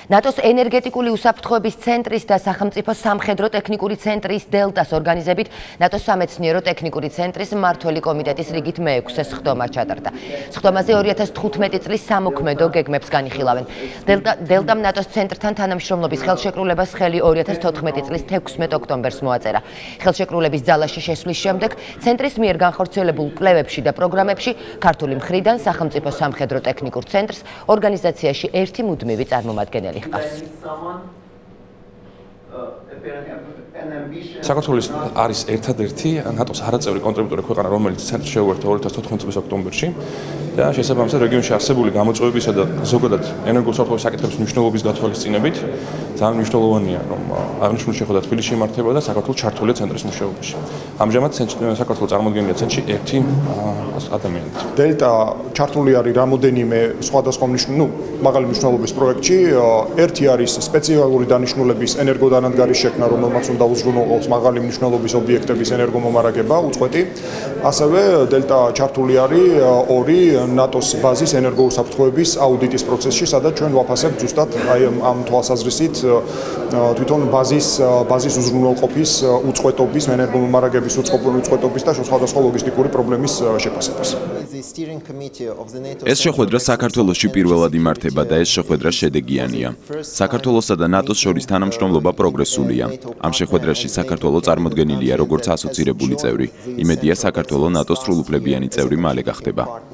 ნატოს ენერგეტიკული უსაფრთხოების ცენტრის და სახელმწიფო სამხედრო ტექნიკური ცენტრის დელტას ორგანიზებით ნატოს სამეცნიერო ტექნიკური ცენტრის მმართველი კომიტეტის რიგით მე-6 სხდომა ჩატარდა. სხდომაზე 2015 წლის სამოქმედო გეგმებს განიხილავენ. დელტამ ნატოს ცენტრთან თანამშრომლობის ხელშეკრულებას ხელი 2014 წლის 16 ოქტომბერს მოაწერა. ხელშეკრულების ძალაში შესვლის შემდეგ ცენტრის მიერ განხორციელებულ კვლევებში და პროგრამებში ქართული მხრიდან სახელმწიფო სამხედრო ტექნიკურ ცენტრს ორგანიზაციაში ერთი მუდმივი წარმომადგენელი. საქართველოს არის ერთადერთი ნატოს არაწევრი კონტრიბუტორი ქვეყანა, რომელიც ცენტრს შეუერთდა 2014 წლის ოქტომბერში და შესაბამისად რეგიონში არსებული გამოწვევებისა და ზოგადად ენერგოსაფრთხოების საკითხების მნიშვნელობის გათვალისწინებით ძალიან მნიშვნელოვანია, რომ აღნიშნული შეხვედრა თბილისში იმართება და საქართველოს ჩართულია ცენტრის მუშაობაში. ამჟამად საქართველოს წარმოდგენილია ცენტრში ერთი ადამიანი. დელტა ჩართული არის რამოდენიმე სხვადასხვა მაღალი მნიშვნელობის პროექტში. ერთი არის სპეციალური დანიშნულების ენერგოდანადგარის შექმნა, რომელმაც უნდა უზრუნველყოს მაღალი მნიშვნელობის ობიექტების ენერგომომარაგება, უწყვეტი. ასევე დელტა ჩართული არის ორი ნატოს ბაზის ენერგოუსაფრთხოების აუდიტის პროცესში, სადაც ჩვენ ვაფასებთ ზუსტად ამ თვალსაზრისით თვითონ ბაზის უზრუნველყოფის უწყვეტობის, ენერგომომარაგების უწყვეტობის და სხვადასხვა ლოგისტიკური პრობლემის შეფასებას. ეს შეხვედრა საქართველოში პირველად იმართება და ეს შეხვედრა შედეგიანია. საქართველოსა და ნატოს შორის თანამშრომლობა პროგრესულია. ამ შეხვედრაში საქართველო წარმოდგენილია როგორც ასოცირებული წევრი. იმედია საქართველო ნატოს სრულუფლებიანი წევრი მალე გახდება.